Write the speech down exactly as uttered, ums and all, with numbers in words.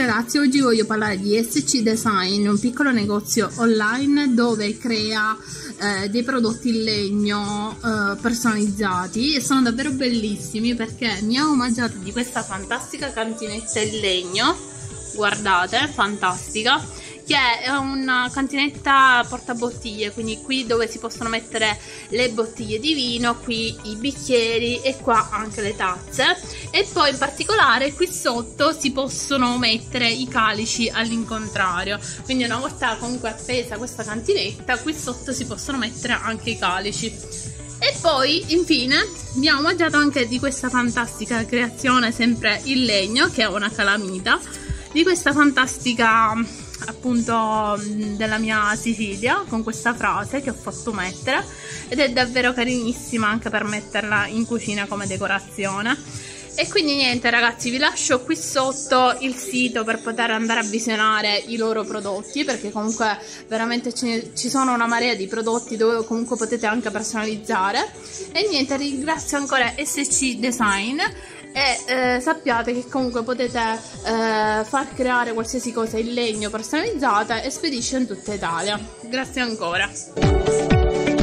ragazzi, oggi voglio parlare di S C Design, un piccolo negozio online dove crea eh, dei prodotti in legno eh, personalizzati, e sono davvero bellissimi perché mi ha omaggiato di questa fantastica cantinetta in legno, guardate, fantastica, che è una cantinetta portabottiglie, quindi qui dove si possono mettere le bottiglie di vino, qui i bicchieri e qua anche le tazze, e poi in particolare qui sotto si possono mettere i calici all'incontrario, quindi una volta comunque appesa questa cantinetta, qui sotto si possono mettere anche i calici. E poi infine abbiamo omaggiato anche di questa fantastica creazione sempre in legno, che è una calamita, di questa fantastica appunto della mia Sicilia, con questa frase che ho fatto mettere, ed è davvero carinissima anche per metterla in cucina come decorazione. E quindi niente ragazzi, vi lascio qui sotto il sito per poter andare a visionare i loro prodotti, perché comunque veramente ci sono una marea di prodotti dove comunque potete anche personalizzare. E niente, ringrazio ancora S C Design, e eh, sappiate che comunque potete eh, far creare qualsiasi cosa in legno personalizzata e spedisce in tutta Italia. Grazie ancora.